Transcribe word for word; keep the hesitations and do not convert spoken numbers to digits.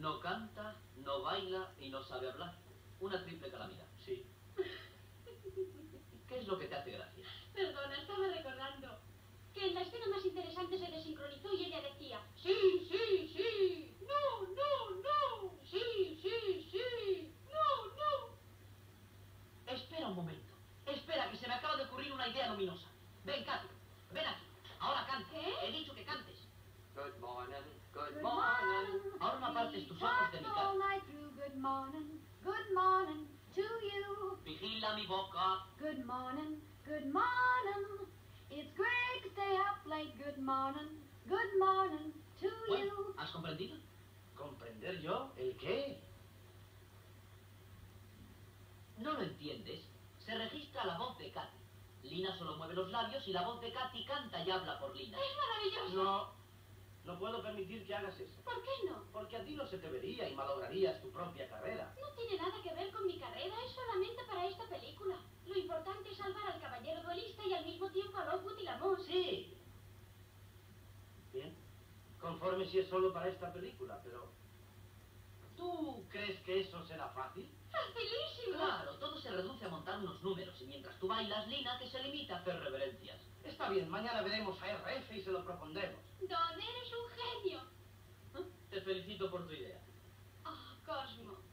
No canta, no baila y no sabe hablar. Una triple calamidad. Sí. ¿Qué es lo que te hace gracia? Perdona, estaba recordando que en la escena más interesante se desincronizó y ella decía: sí, sí, sí, no, no, no, sí, sí, sí, no, no. Espera un momento. Espera, que se me acaba de ocurrir una idea luminosa. Ven, Katy, ven aquí. Ahora canta. ¿Qué? He dicho que cantes. Good morning, good, Good morning. morning. Ahora no apartes tus We ojos de mi talked cara. all night through. Good morning, good morning to you. Vigila mi boca. Good morning, good morning. It's great to stay up late. Good morning, good morning to Bueno, you. ¿has comprendido? ¿Comprender yo? ¿El qué? ¿No lo entiendes? Se registra la voz de Katy. Lina solo mueve los labios y la voz de Katy canta y habla por Lina. Es maravilloso. No, no puedo permitir que hagas eso. ¿Por qué no? Porque a ti no se te vería y malograrías tu propia carrera. No tiene nada que ver con mi carrera, es solamente para esta película. Lo importante es salvar al caballero duelista y al mismo tiempo a Lockwood y Lamont. Sí. Bien, conforme si es solo para esta película, pero... ¿Tú crees que eso será fácil? ¡Facilísimo! Claro, todo se reduce a montar unos números y mientras tú bailas, Lina, que se limita a hacer reverencias. Está bien, mañana veremos a R F y se lo propondremos. Don, eres un genio. Te felicito por tu idea. Oh, Cosmo.